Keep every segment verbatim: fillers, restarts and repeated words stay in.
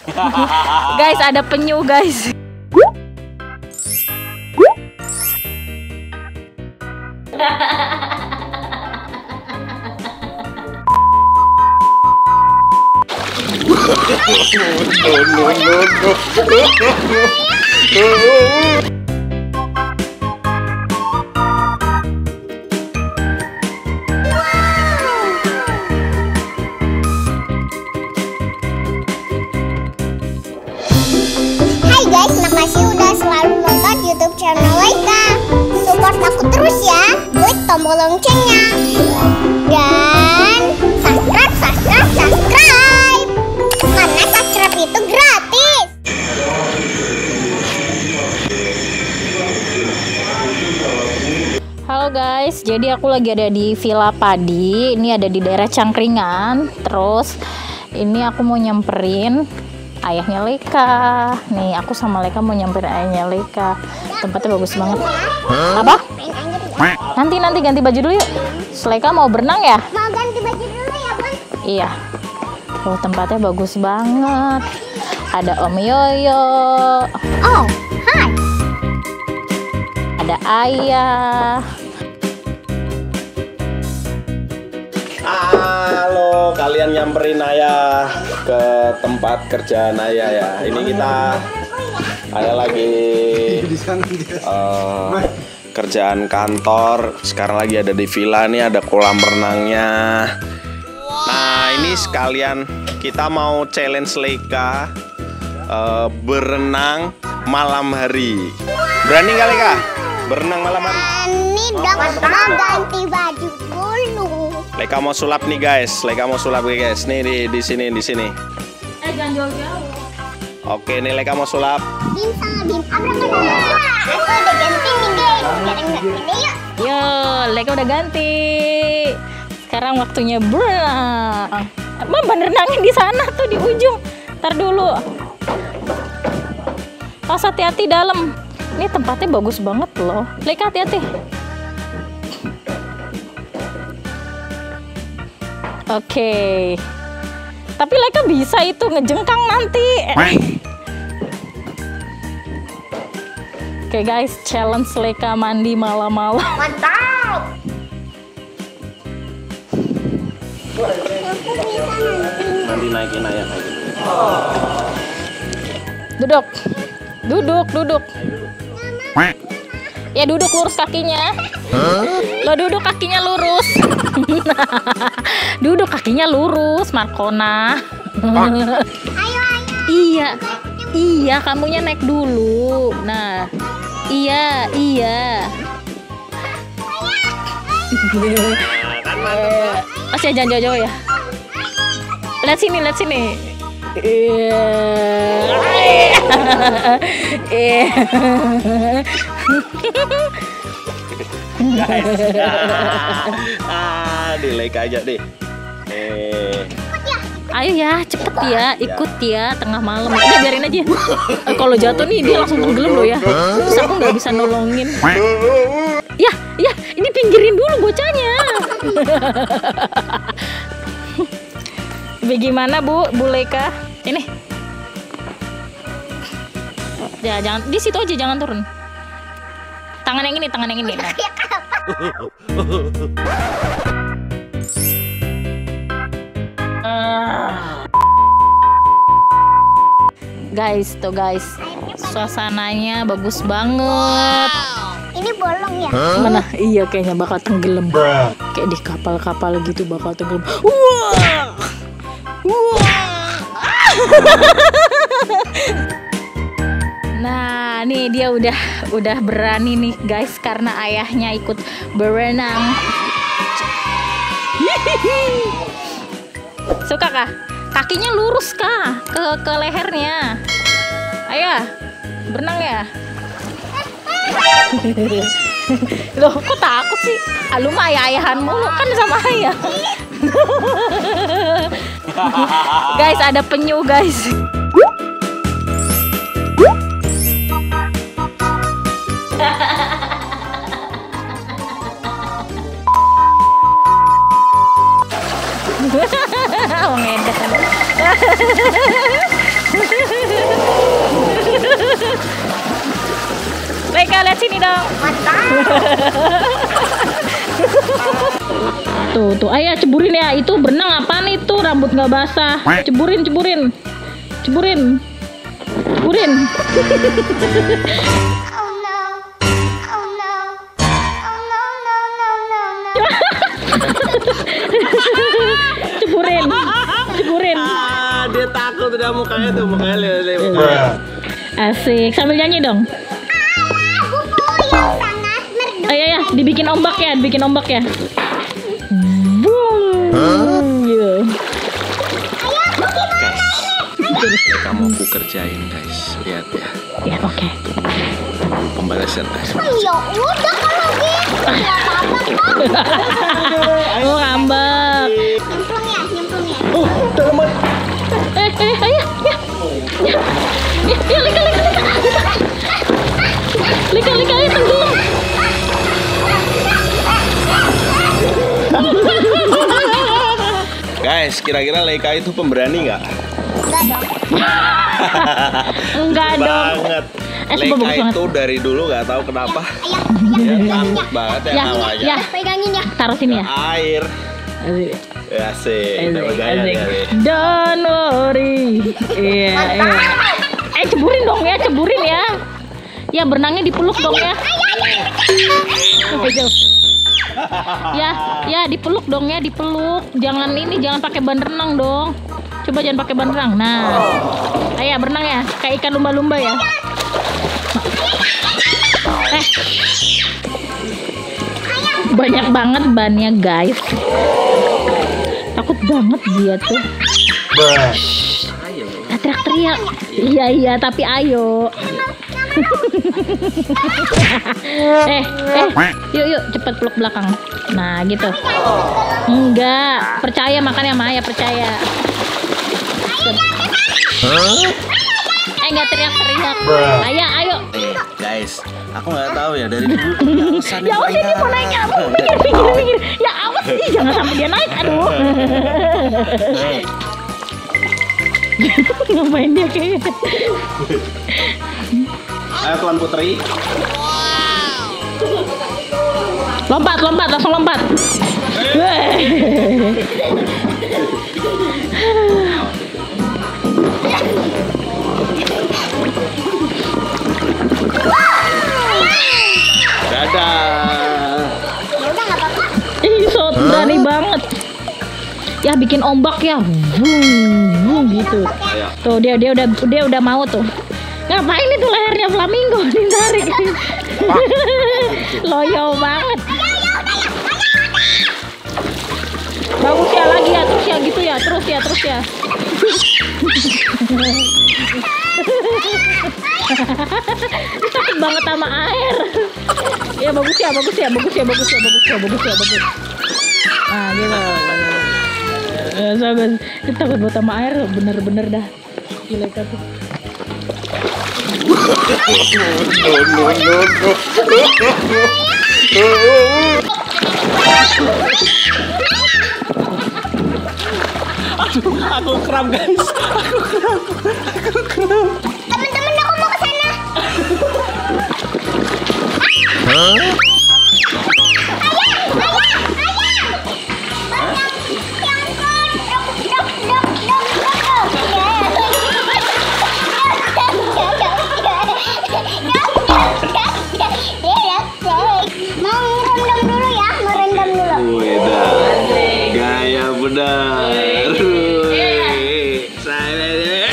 Guys, ada penyu guys. No, no, no, no. Hai guys, makasih udah selalu nonton YouTube channel Laika. Support aku terus ya, klik tombol loncengnya dan subscribe, subscribe, subscribe. Karena subscribe itu gratis. Halo guys, jadi aku lagi ada di Villa Padi. Ini ada di daerah Cangkringan. Terus ini aku mau nyamperin ayahnya Laika. Nih, aku sama Laika mau nyamperin ayahnya Laika. Tempatnya bagus banget. Apa? Nanti nanti ganti baju dulu yuk. Laika mau berenang ya? Mau ganti baju dulu ya, Bun? Iya. Oh, tempatnya bagus banget. Ada Om Yoyo. Oh, hai. Ada Ayah. Halo, kalian nyamperin Ayah ke tempat kerjaan Ayah ya. Ini kita Ayah lagi uh, kerjaan kantor. Sekarang lagi ada di villa nih, ada kolam renangnya. Nah, ini sekalian kita mau challenge Laika uh, berenang malam hari. Berani nggak Laika? Berenang malam hari? Ini dong, mau ganti baju dulu. Laika mau sulap nih guys, Laika mau sulap nih guys. Nih di di sini di sini. Eh, jangan jauh-jauh. Oke, nih Laika mau sulap. Bim sama Bim, abrakadabra. Aku udah ganti nih guys. Sekarang ganti deh yuk. Yo, Laika udah ganti. Sekarang waktunya berenang. Emang berenangnya di sana tuh di ujung. Ntar dulu. Pas hati-hati dalam. Ini tempatnya bagus banget loh. Laika hati-hati. Oke. Tapi Laika bisa itu ngejengkang nanti. Oke guys, challenge Laika mandi malam-malam. Mantap. Nanti naikin Ayah kayak gitu. Duduk. Duduk, duduk. Ya duduk lurus kakinya. Lo duduk kakinya lurus. Duduk kakinya lurus, Markona. Ayo, ayo. Iya. Iya, kamunya naik dulu. Nah. Iya, iya. Mas ya jangan jauh-jauh ya. Lihat sini, lihat sini. Iya. Iya. Guys. Ah, di Laika aja deh. Eh. Ayo ya, cepet ya, ikut ya tengah malam. Udah biarin aja. Eh, kalau jatuh nih dia langsung tenggelam loh ya. Terus aku nggak bisa nolongin. Ya, ya, ini pinggirin dulu bocahnya. Bagaimana Bu, Bu Laika? Ini. Ya, jangan di situ aja, jangan turun. Tangan yang ini, tangan yang ini. Nah. Guys, tuh guys, suasananya bagus banget. Ini bolong ya? Mana? Iya, kayaknya bakal tenggelam. Kayak di kapal-kapal gitu bakal tenggelam. Wah, wah. Nah, nih dia udah udah berani nih guys karena ayahnya ikut berenang. Suka kah? Kakinya lurus kah ke ke lehernya? Ayo, berenang ya. Loh, kok takut sih? Ah, lu mah ayah-ayahan mulu kan sama ayah. Guys, ada penyu guys. Mengedan. Tuh, tuh, ayo ceburin ya. Itu berenang apaan itu? Rambut nggak basah. Ceburin, ceburin, ceburin, ceburin. Oh no. Oh no. Oh no no no no no. Ceburin, ceburin. Ah, dia takut udah mukanya tuh, mukanya lihat. Asik, sambil nyanyi dong. Alah, bubu yang sangat merdu. Ayo ya, dibikin ombak ya, dibikin ombak ya. Boom, gitu. Kamu aku kerjain guys, lihat ya. Ya oke. Pembalasan guys. Ya udah kalau gitu. Nggak apa-apa kok. Oh ngambek. Nyemplung ya, nyemplung ya. Oh, dalam air. Eh, eh, ayo, ya, ya, ya, ya, lika, lika, lika, lika, lika, ayo tenggelam. Guys, kira-kira Leika itu pemberani nggak? Enggak dong. Enggak dong. Banget. Eh, sumpah Leika bagus banget. itu dari dulu nggak tahu kenapa. Ayah, Dia takut banget ya Ya, namanya. ya, pegangin ya. taruh sini ya. Air. Asik, Ya sih, asik, gaya asik. dari. Don't worry. Iya, iya. Eh, ceburin dong ya, ceburin ya. Ya, berenangnya dipeluk dong ya. Oke, jauh. Ya, ya dipeluk dong ya, dipeluk. Jangan ini, jangan pakai ban renang dong. Coba jangan pakai ban renang. Nah, ayo berenang ya, kayak ikan lumba-lumba ya. Eh, banyak banget bannya guys. Takut banget dia tuh. Ah, teriak-teriak. Iya iya, tapi ayo. eh, eh, yuk yuk cepet peluk belakang. Nah gitu. Enggak, percaya makannya Maya percaya. Eh nggak teriak-teriak. Ayo ayo. Eh, guys, aku nggak tahu ya dari dulu punya alasan Ya yang udah dia mau naik ya, mau minggir minggir minggir. Ya awas sih, jangan sampai dia naik. Aduh. Ngapain dia kayak? Ayo Tuan Putri. Lompat, lompat, langsung lompat. Weh. Dadah. Ya udah nggak apa-apa. Ih, so berani banget. Ya bikin ombak ya. Vung, vung, gitu. Ayo. Tuh dia dia udah dia udah mau tuh. Ngapain itu lehernya flamingo ditarik? Loyo banget. Bagus ya lagi ya, terus ya gitu ya, terus ya, terus ya. Takut banget sama air. Ya bagus ya, bagus ya, bagus ya, bagus ya, bagus ya, bagus ya, bagus. Nah gitu. Ya, bagus. Kita takut banget sama air, bener-bener dah. Gila tuh. No, no, no, Aduh, aku kram guys. Aku kram. Aku kram. Teman-teman aku mau ke sana. Mau ngerendam dulu ya, ngerendam dulu. Weda, gaya benar. Saya.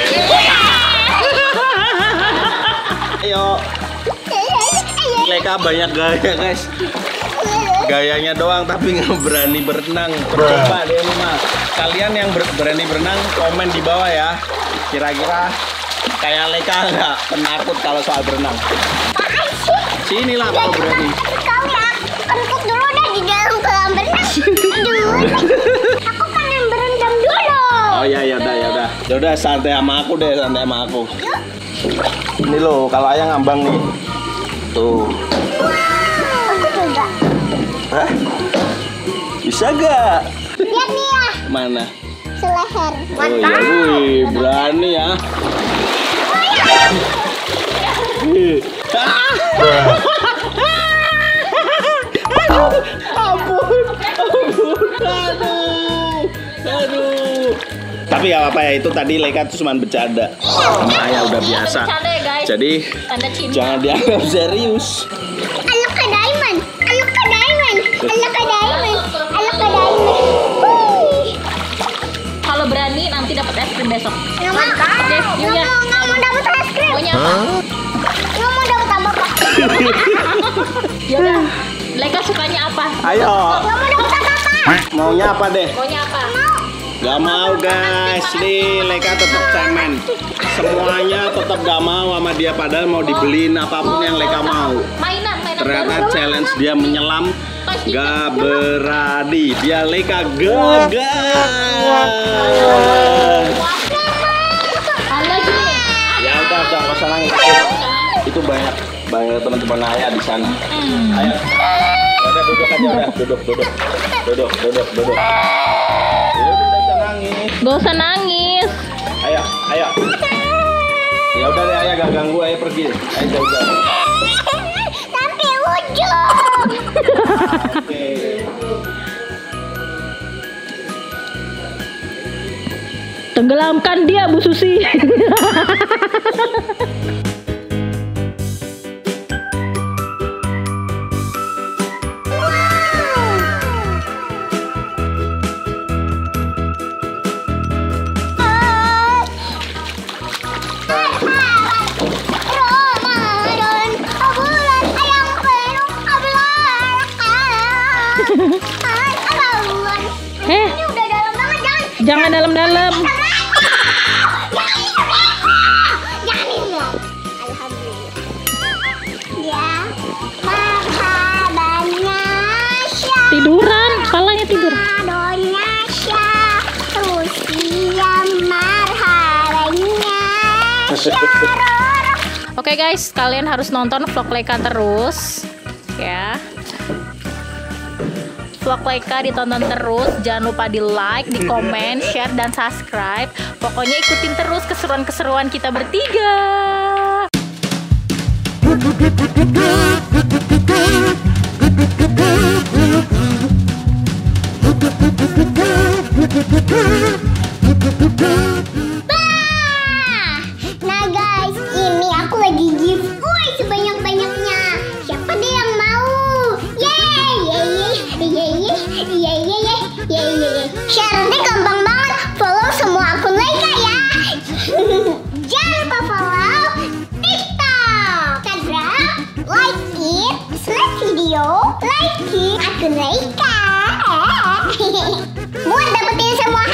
Ayo, Leika banyak gaya guys. Gayanya doang tapi nggak berani berenang. Coba deh lu mas. Kalian yang ber- berani berenang komen di bawah ya. Kira-kira kayak Leika nggak penakut kalau soal berenang? Sini lah kalau berani. Kau ya, kentut dulu dah di dalam kolam renang. Aduh, aku pengen berendam dulu. Oh ya ya udah ya udah. Ya udah santai sama aku deh, santai sama aku. Ini loh, kalau ayah ngambang nih. Tuh. Aku coba. Hah? Bisa gak? Lihat nih ya, Mana? seleher. Oh iya, wih, berani ya. Ih. Tapi gak apa-apa ya, itu tadi Leika tuh cuma bercanda. Sama Ayah udah biasa. Bercanda ya, guys. Jadi Tanda cinta. jangan dianggap serius. Anak ke diamond, anak ke diamond, anak ke diamond, anak ke diamond. Wih. Kalau berani nanti dapat es krim besok. Nggak mau, Deh, nggak yuk ya. mau, nggak mau dapat es krim. Maunya apa? Nggak mau dapat apa-apa. Yaudah. Leika sukanya apa? Ayo. Nggak mau dapat apa-apa. Maunya apa deh? Maunya apa? Gak mau guys, nih Leika tetap cemen. Semuanya tetap gak mau sama dia, padahal mau dibeliin apapun yang Leika mau. Mainan, mainan. Ternyata baru. challenge dia menyelam, gak berani. Dia Leika gagal. Ada gini. Ya udah, udah, gak usah nangis. Itu banyak, banyak teman-teman Ayah di sana. Ayo, udah duduk aja, udah duduk, duduk, duduk, duduk, duduk. Ya udah, udah nangis. Gak usah nangis. Ayo, ayo. Ya udah deh, Ayah gak ganggu, Ayah pergi. Ayo jauh-jauh. Sampai ujung. Oke. Tenggelamkan dia, Bu Susi. Ramadan, bulan yang penuh keberkahan. Eh, Ini udah dalam banget, jangan. jangan dalam-dalam. Jangan ini loh. Alhamdulillah. Ya, marhaban Nasya, Tiduran, kepalanya tidur. Ramadan Nasya, usia marhabannya. Oke guys, kalian harus nonton vlog Leika terus, ya. Vlog Leika ditonton terus, jangan lupa di like, di komen, share, dan subscribe. Pokoknya ikutin terus keseruan-keseruan kita bertiga. Nah guys, ini aku lagi giveaway sebanyak-banyaknya. Siapa deh yang mau? Yeay, yeay, yeay, yeay, yeay, yeay, yeay, yeay. Syaratnya gampang banget. Follow semua akun Leika ya. Jangan lupa follow TikTok, Instagram, like it, dislike video, like it, akun Leika. Buat dapetin semua